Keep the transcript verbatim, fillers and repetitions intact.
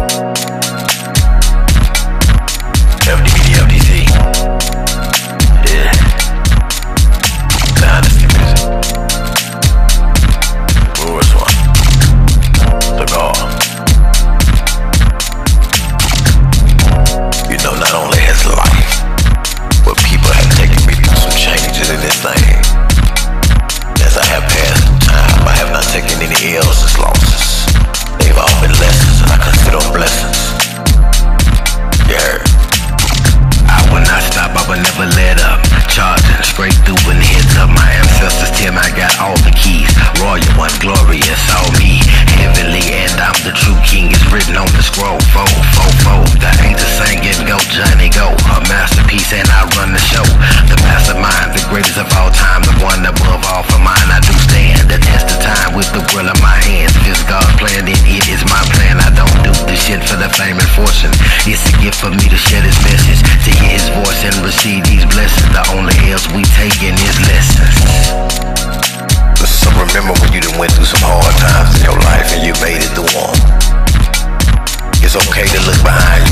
F D B, F D C. Yeah. Dynasty music. Brewers one. Cigar. You know, not only has life, but people have taken me through some changes in this thing. As I have passed through time, I have not taken any L's as losses. They've all been lessons, and I consider them blessings. You heard? I will not stop, I will never let up. Charging straight through and heads up. My ancestors tell me I got all the keys. Royal one, glorious, all me. Heavenly, and I'm the true king. It's written on the scroll. Fold, fold, fold. The angels singing, go Johnny, go. A masterpiece, and I run the show. The mastermind, the greatest of all time. The one above all for mine. I do stand the test of time with the world in my hands. If it's God's plan, then it is my plan. I don't do this shit for the fame and fortune. It's a gift for me to share this message, to hear his voice and receive these blessings. The only else we taking is lessons. So remember when you done went through some hard times in your life and you made it through them. It's okay to look behind